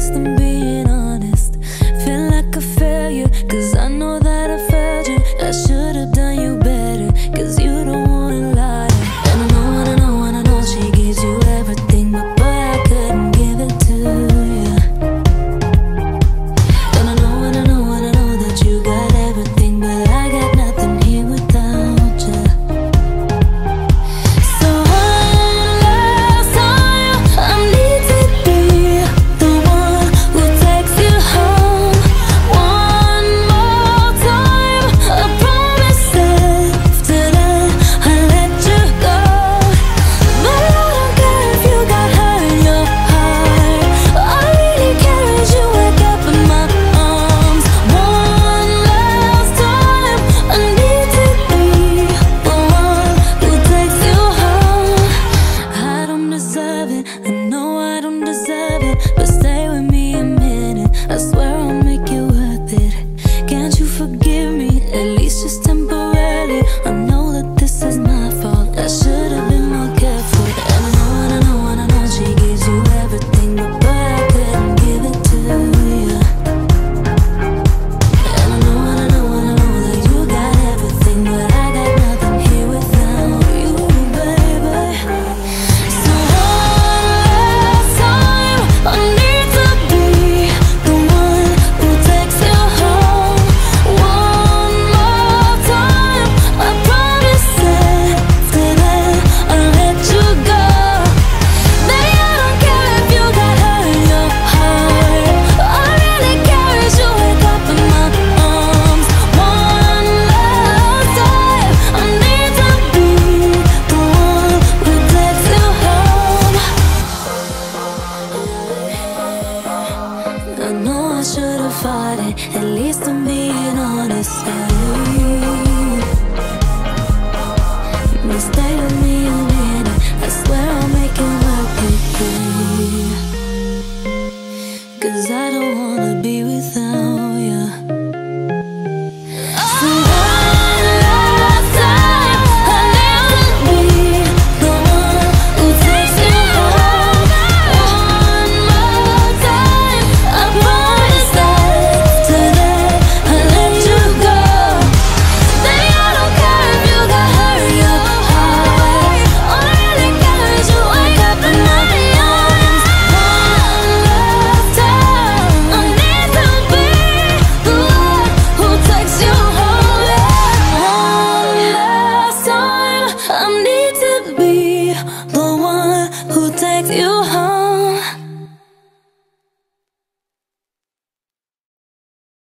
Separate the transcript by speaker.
Speaker 1: least I'm being honest. Feel like a failure, cause I know that I failed you. I should've done you better, cause you don't wanna lie. And I know, and I know, and I know she gives you everything, but boy, I couldn't give it to you. And I know, and I know, and I know that you got everything, but I got nothing here without you. So one last time, I need to be the one who takes you home. One more time, I promise after that I'll let you go. But I don't care if you got hurt in your heart. All I really care is you wake up in my arms. One last time, I need to be the one who takes you home. I don't deserve it, I know I don't deserve it, but stay with me a minute, I swear I'll make it worth it. Can't you forgive me, at least just temporarily? I know that this is my fault, I should've been more careful. And I know, and I know, and I know she gives you everything, but boy, I couldn't give it to you. And I know, and I know, and I know that you got everything, but I got nothing here without you, baby. So one last time, I need to be the one who takes you home. One more time, I promise after that I'll let you go. Baby, I don't care if you got hurt in your heart. All I really care is you wake up in my arms. One last time, I need to be the one who takes you home. I know I should've fought it, at least I'm being honest. But stay with me a minute, I swear I'll make it work with you. Cause I don't wanna be